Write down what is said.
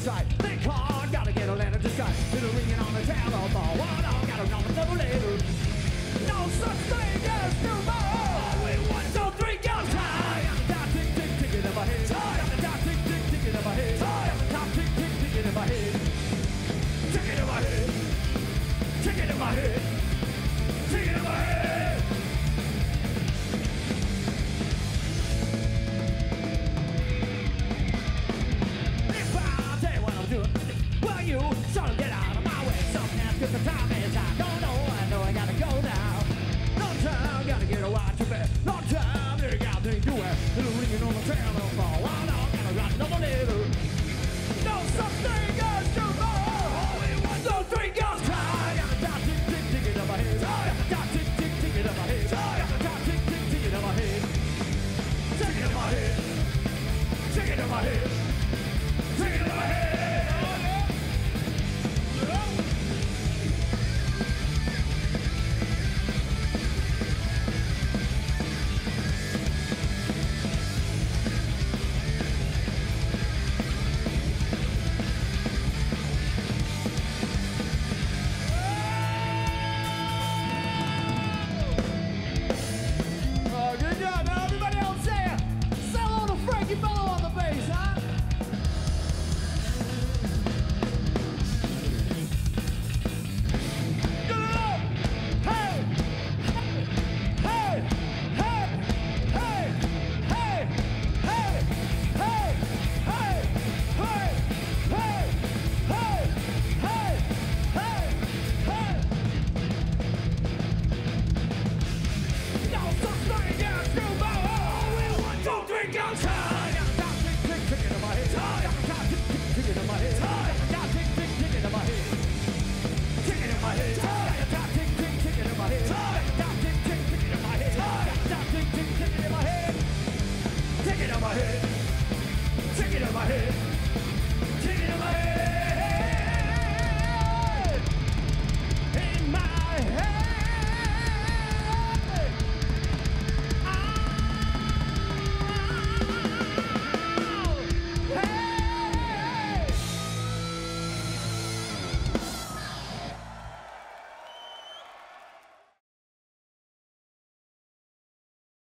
sight. Think hard, gotta get a letter to sight. Little ringing on the telephone. One on, gotta knock a double later. No such thing as tomorrow. Wait, 1, 2, 3, go time. Got the top tick tick ticking in my head. Got the top tick tick ticking in my head. Got the top tick tick ticking in my head. Ticking in my head. Ticking in my head. Ticking in my head. If I tell you what I'm doing, well you sort of get out of my way. Something else 'cause the time is I don't know. I know I gotta go now. Long time, gotta get a watch of it. Long time, there you got things to it. Little ringing on the telephone. One on, gotta write another letter. No such thing as tomorrow. Only 1, 2, 3, go time. Got the top tick tick ticking in my head. Got the top tick tick ticking in my head. Got the top tick tick ticking in my head. Ticking in my head. Ticking in my head. Ticking in my head.